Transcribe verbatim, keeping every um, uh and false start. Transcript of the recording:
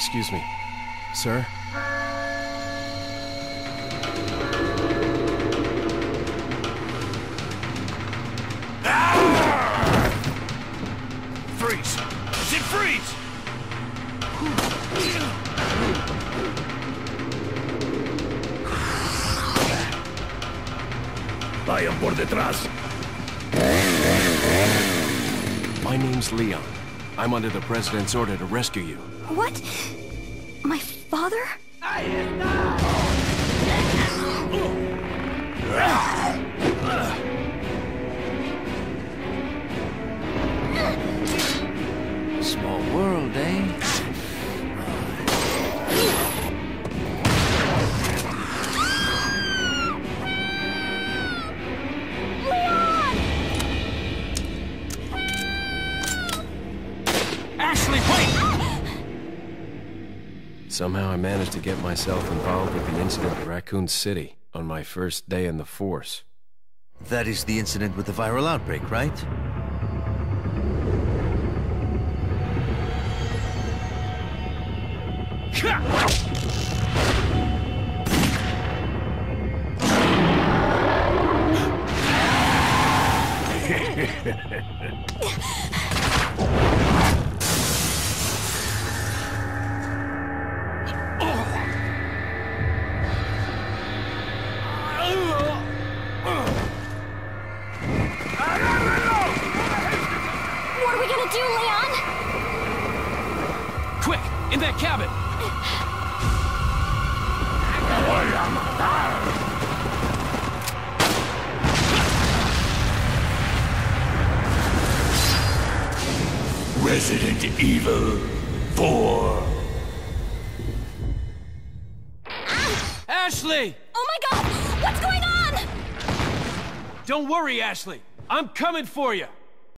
Excuse me, sir? Ah! Freeze! I said freeze! Vayan por detrás. My name's Leon. I'm under the President's order to rescue you. What? My father? Small world, eh? Ashley, wait! Somehow I managed to get myself involved with the incident at Raccoon City on my first day in the Force. That is the incident with the viral outbreak, right? What are we gonna do, Leon? Quick, in that cabin! Resident Evil four. Ashley! Oh my god! What's going on? Don't worry, Ashley. I'm coming for you.